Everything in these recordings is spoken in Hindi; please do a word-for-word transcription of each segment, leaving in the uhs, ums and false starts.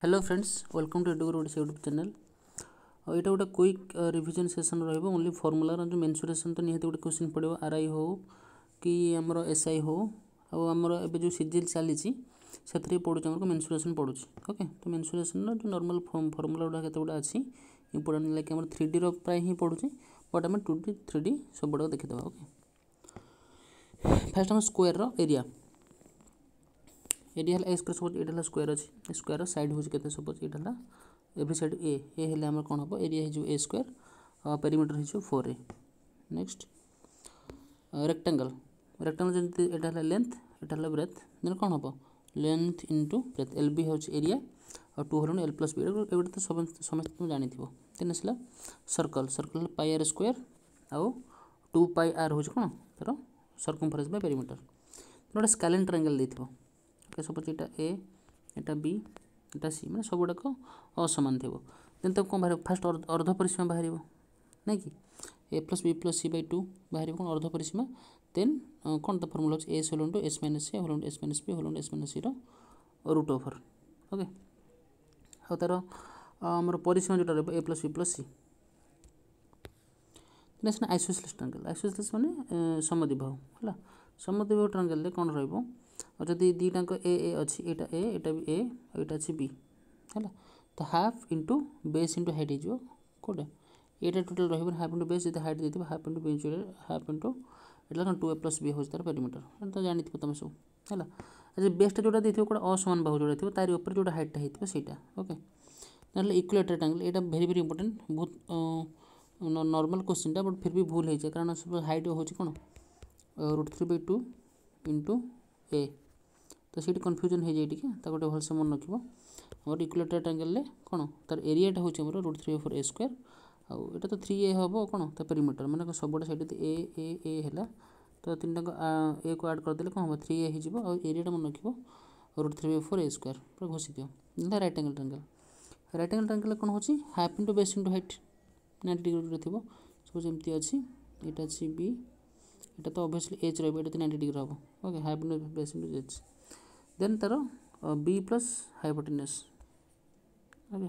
हेलो फ्रेंड्स वेलकम टू एडुगर ओडिशा यूट्यूब चैनल। और यहाँ गोटे क्विक रिविजन सेशन रही ओनली फॉर्मूला जो मेंसुरेशन तो निहाती गोटे क्वेश्चन पड़ो आर आई हो कि आमर एस आई हो आमर ए जो सीजीएल चली से पड़ू आमको मेंसुरेशन पड़ू। ओके तो मेंसुरेशन जो नॉर्मल फॉर्मूला गुड़ा केते गुड़ा अच्छी इंपोर्टेंट लाइक आम थ्री डी प्राय ही पड़ू बट आम टू डी थ्री डी सब गुड़ा देखीदे। ओके फास्ट आम square area area A square suppose ये स्क्वायर अच्छी स्क्वायर साइड हूँ के सपोज ये एवरी साइड ए ए हेल्ले आम कौन हम एरिया हो ए स्क्वायर पेरीमीटर हो four A. Next rectangle rectangle जमी यहाँ लेंथ यहाँ ब्रेथ देन कौन हम length into breadth L B हूँ एरिया और two whole L plus B एगोटे तो समस्त जानी देन आसला circle circle pi R square आउ टू पाई आर हूँ कौन तार सर्कमफरेन्स बाय पेरीमीटर गोटे स्केलेन ट्रायंगल देथिबो। ओके सपोज यहाँ ए यहाँ बी यहाँ सी मैंने सब गुड़ाक असमान थो देन तब कौन बाहर फास्ट अर्ध परिसीमा बाहर ना कि A plus B plus C by two बाहर कौन अर्ध परिसीमा देन कौन तो फर्मूला हो S whole S minus C whole S minus B whole S minus C root over. Okay आ तार आमर परिसीमा जो रहा A plus B plus C then आसना आइसोसेलेस ट्रायंगल आइसोसेलेस माने समद्विबाहु है समद्विबाहु ट्रायंगल कौन रही और जदि दीटाक ए ए अच्छी यहाँ ए यहाँ भी ए यहाँ अच्छी बी है तो half into base into height हो कौटा ये टोटाल रही हाफ इंटू बेस जो हाइट देती half into base half into ये टू ए प्लस बी हो तार पेरीमीटर तो जानी तुम सब है अच्छा बेसटा जोटा देखिए कौन असमान बाहु जोड़ा थी तार ऊपर जो हाइटा होता है ओके ना इक्विलेटरल ट्रायंगल यहाँ भेरी भेरी इंपोर्टेंट बहुत नॉर्मल क्वेश्चन बट फिर भी भूल हो कारण सब हाइट हूँ कौन root three by two into A तो सीट कन्फ्यूजन हो जाए टी गोटे भलसे मन रखिए आम इक्विलेटरल ट्रायंगल कौन तार एरियाटा हूँ root three four A square आउ यहाँ तो थ्री ए हम कौन तो पेरीमीटर मैंने सबुटा साइड ए ए ए है तो तीन टाक ए को आड करदे कौन हम थ्री ए हो एरिया मन रखिए root three four A square पूरा घोषी दियो। Right angle triangle right angle triangle कौन हो half into base into height ninety degree थी सपोज एमती अच्छी यहाँ अच्छी बी यहाँ तो ऑब्वियसली एच रहा है नाइंटी डिग्री हम okay half into base into H then तार B plus hypotenuse okay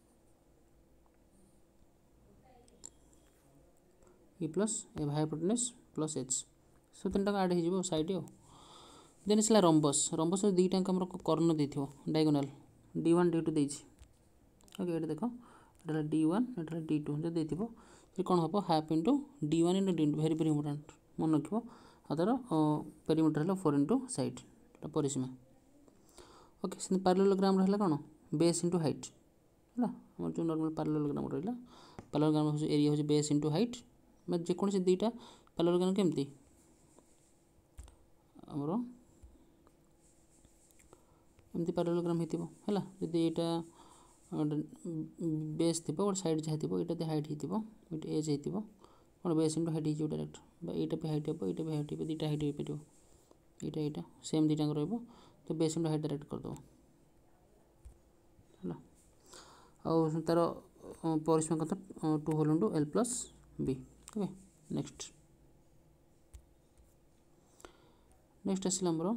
B plus hypotenuse plus H सब तीन टाक आड हो साइड हो देन इसला रंबस रंबस दी टाक आम कर्ण दे diagonal D one D two दे ओके ये देख ये डी वन ये डी टू जो देती कौन हम half into D one into D two very very important मन रख तार पेरीमीटर है फोर इंटू साइड परिसीमा। ओके से पैरेललोग्राम रहा कौन बेस इंटू हाइट है आम जो नॉर्मल पैरेललोग्राम रहा पैरेललोग्राम हो एरिया हो बेस इंटू हाइट मैं जेकोसी दुईटा पैरेललोग्राम केमती आमर एमती पैरेललोग्राम होती है जदि यहाँ बेस थी गोटे साइड जहाँ थी यहाँ हाइट हो एज हो कौन बेस इंटू हाइट हो डायरेक्ट यहाँ भी हाइट हो यहाँ भी हाइट हो दुटा हाइट हो पार यहाँ यहाँ सेम दुटा रो तो बेस इंटू हाइट डायरेक्ट करदे है आउ तार परिसीमा कत two whole into L plus B. Okay next next आसला आमर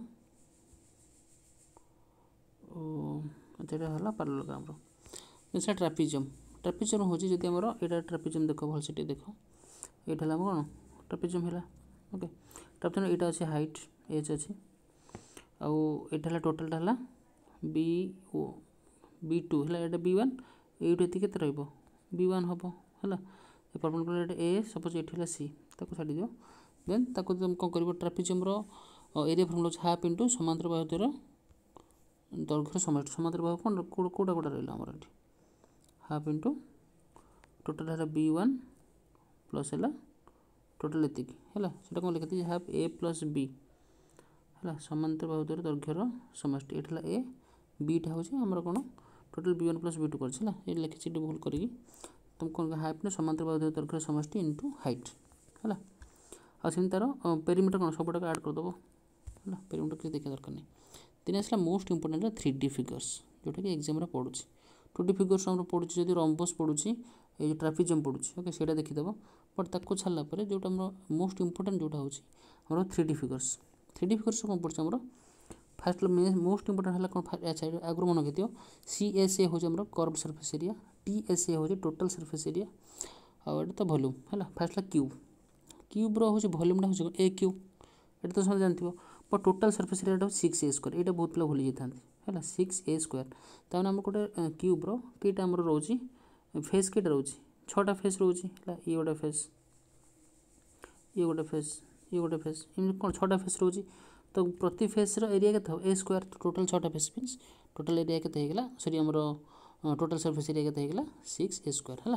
अच्छा है पैरेललोग्राम रो ट्रापेजियम ट्रापेजियम हूँ जदि आमर यहाँ ट्रापेजियम देख भल से देख ये कौन ट्रापेजियम है ओके ट्रापेजियम यहाँ अच्छे हाइट एच अच्छी आउ यहाँ टोटालटा है बी ओ बी टू है यहाँ बी वन ये के बी वन हम है परपेंडिकुलर ए सपोज ये सी छाड़ी दियो देन ताको तुम कौन कर trapezium area formula half into समांतर बाहु द्वारा दैर्घ्य समष्टि समांतर बाहु कौन कौटा कौटा रहा आमर ये हाफ इंटू टोटाल है बी वन प्लस है टोटाल एति है से कौन लिखी हाफ ए प्लस बी है समांतर बाहु द्वारा दैर्घ्यर समष्टि ये ए बीटा हूँ आमर कौन total B one plus B two कर लिखी भूल करी तुम कौन हाफ समांतर बाहु द्वारा दैर्घ्यर समष्टि इंटू हाइट है आम तार पेरीमीटर कौन सबटा आड करदेव है पेरीमीटर किसी देखा दरकार नहीं। दिन आसला most important three D figures जोटा कि एग्जाम पड़ू टू डी फिगर्स आम पड़ू जब रंबस पड़ू ये ट्रापेजियम पड़ू ओके से देखीदेव बट ताको छाड़ापर जोटा मोस्ट इंपोर्टेंट जोटा हूँ three D figures three D figures कौन पड़े आमर फास्ट मोस्ट इंपोर्टेंट है कौन अच्छा आगुरी मन रखी सी एस ए हूँ आम curved surface area T S A हूँ टोटल सरफेस एरिया आउ ये तो वॉल्यूम है फास्ट क्यूब क्यूब रोज वॉल्यूमटा हूँ ए क्यूब ये तो समझ जानते but total surface area six A square यहाँ बहुत पिला भूली जाता है सिक्स ए स्क्वायर ताने आम गोटे क्यूब रोटा आम रोच फेस केटा रोच छटा फेस रोच ये गोटे फेस ये गोटे फेस ये गोटे फेस एमती कौन छटा फेस रोच तो प्रति फेस एरिया के ए स्क्वायर टोटल छटा फेस मीन्स टोटल एरिया के सरी आम टोटल सरफेस एरिया के सिक्स ए स्क्वायर है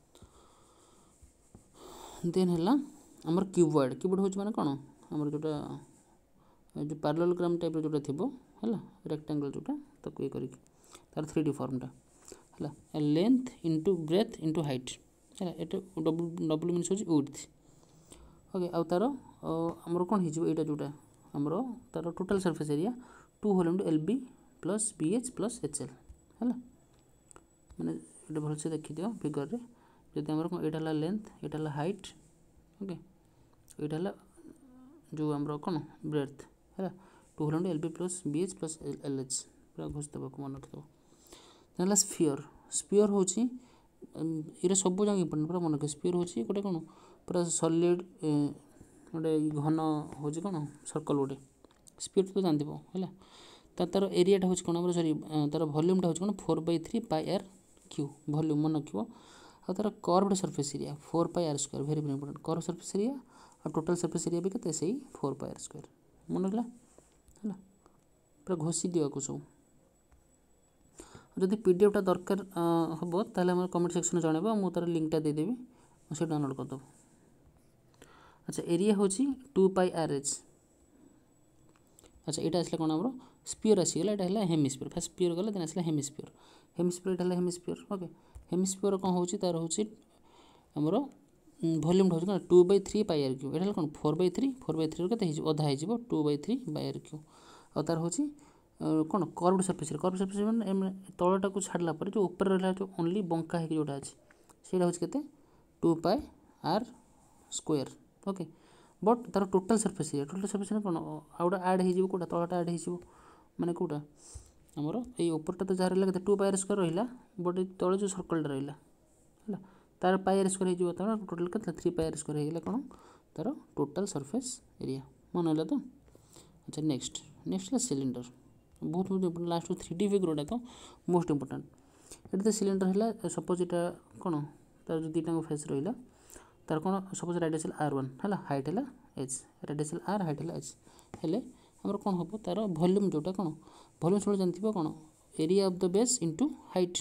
देन है आमर क्यूबॉइड क्यूबॉइड हूँ माने कौन आमर जोटा जो पैरेललोग्राम टाइप जोटा थी है रेक्टांगल जोटा ताको ये करी तार थ्री डी फॉर्मटा है length into breadth into height है ये डबल डबल मीन्स हूँ विड्थ ओके आउ तार आमर कौन हो यहाँ जोटा आमर तार total surface area two whole into L B plus B H plus H L है मैंने ये भलसे देखी दियो फिगर रे जदि आमर कौन यहाँ लेंथ यहाँ हाइट ओके यहाँ जो आमर कौन ब्रेथ है two whole into L B plus B H plus L H पूरा घोष देव मन रखिदेव स्फीयर स्फीयर हूँ ये सब जगह इम्पोर्टेंट पूरा मन रख स्फीयर हूँ गोटे कौन पूरा सॉलिड गोटे घन हूँ कौन सर्कल गोटे स्फीयर तो जानते है तार एरियाटा हूँ कौन आम सरी तार वॉल्यूमटा हूँ कौन four by three pi R cube volume मन रखिए और तार curved surface area four pi R square very very important curve surface area और टोटल सरफेस एरिया भी केते सही फोर पाई आर स्क्वायर मन रहा है पूरा घोषी दिया सब जदि पीडीएफटा दरकार हम ताल कमेंट सेक्शन में जनइब मुझे तार लिंकटा देदेवी से डाउनलोड करदेव अच्छा एरिया हूँ टू पाई आर एच अच्छा यहाँ आसला कौन आम स्पीयर आसीगला यहाँ हेमिस्फीयर फास्ट स्पीयर गला देन आसला हेमिस्फीयर हेमिस्फीयर यहाँ हेमिस्फीयर ओके हेमिस्फीयर कौन हो तार हूँ आमर वॉल्यूम हूँ कौन two by three pi R cube यहाँ कौन four by three four by three के अधा हो two by three by R cube और तार हूँ कौन कर्व्ड सरफेस कर्व सरफेस मैंने तलटा को छाड़ला जो ऊपर रहा जो ओनली बंका है जोटा अच्छे से हूँ के two pi R square okay but तार total surface area total surface कौन आउटा आड हो कौटा तलटा आड हो माने कौटा आमर ये उपरटा तो जहाँ रहा टू पाई आर स्क्वायर रहा बट तले जो सर्कलटा रहा है तार पाई आर स्क्वायर हो टोटल के थ्री पाई आर स्क्वायर होगा कौन तार टोटल सरफेस एरिया मन है तो अच्छा नेक्स्ट नेक्स्ट है सिलिंडर बहुत बहुत important last three D figure तो मोस्ट इंपोर्टेंट ये तो सिलिंडर है सपोज यहाँ कौन तार जो दुटा फेस रहा तार कौन सपोज रेडियस आर वन है हाइट है एच रेडियस आर हाइट है एच हेले आमर कौन हम तार वॉल्यूम जोटा कौन वॉल्यूम सब जानते कौन area of the base into height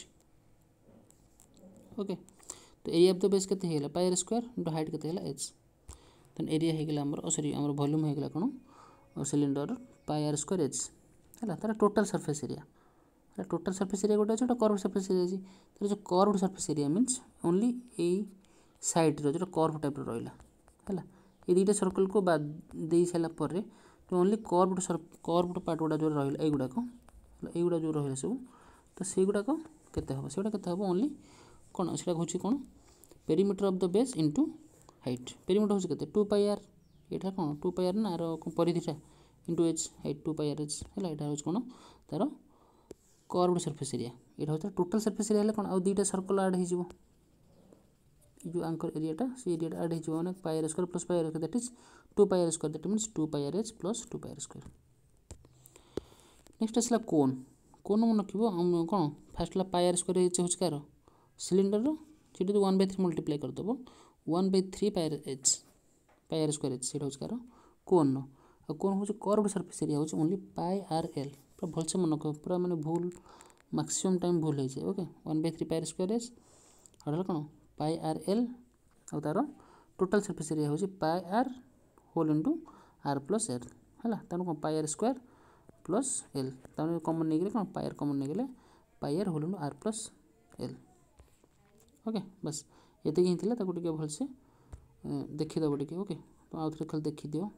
okay तो एरिया ऑफ द बेस के pi R square into height के एच देन एरिया होगा आमर सॉरी आमर वॉल्यूम होगा कौन cylinder pi R square H है तार total surface area total surface area गोटे अच्छे कर्व सरफेस एरिया अच्छी तार जो curved surface area means only a side रो जो कर्व टाइप रहा है ये दुटा सर्कल को बाद दे सारापर जो ओनली कर्व्ड कर्व्ड पार्ट गुड़ा जो रहा युड़ाक युड़ा जो रहा सब तो से गुड़ाक केते हम से गुड़ा हम ओनली कौन से हूँ कौन perimeter of the base into height perimeter हूँ के टू पाई आर यहाँ कौन टू पाई आर ना आर परिधिटा into H height two pi R H है यहाँ हूँ कौन तार कर्व्ड सरफेस एरिया यहाँ हूँ टोटल सरफेस एरिया कौन आउ दुटा सर्कल आड हो जो आंकर एरियाटा से एरिया आड हो मैंने pi R square plus pi R square that is two pi R square that means two pi R H plus two pi R square next आसला कोन कोन मन रखिए कौन फास्ट है पाई आर स्क्वायर एच हूँ कार सिलिंडर से वन बै थ्री मल्टीप्लाई करदेव one by three pi R H pi R square H से हूँ कार कोन और कोन हूँ कर्व्ड सरफेस एरिया हूँ ओनली पाई आर एल पूरा भलसे मन रख पूरा मैंने भूल मैक्सिमम टाइम भूल हो okay one by three pi R square H और कौन पाई आर एल और तार टोटल सरफेस एरिया हूँ pi R whole into R plus L है तेणु कौन pi R square plus L तेणु कमन नहीं गले कौन पाई आर कमन नहीं गले pi R whole into R plus L okay बस ये ही टे भलसे देखीदेव टे ओके तो आउ थे खाली देखी दियो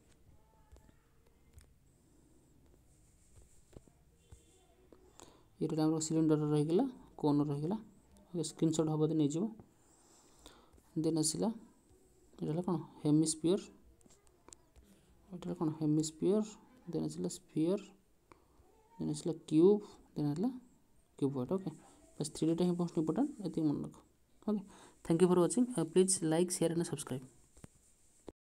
ये आम सिलिंडर रहीगला कोन रहीगला स्क्रीनशॉट हम तो नहीं देन आसला ये कौन हेमिस्फीयर ये कौन हेमिस्फीयर देन आसला स्फीयर देन आसला क्यूब देन आसला क्यूबॉइड ओके बस थ्री डी टा ही मोस्ट इंपोर्टेंट ये मन रख okay thank you for watching please like share and subscribe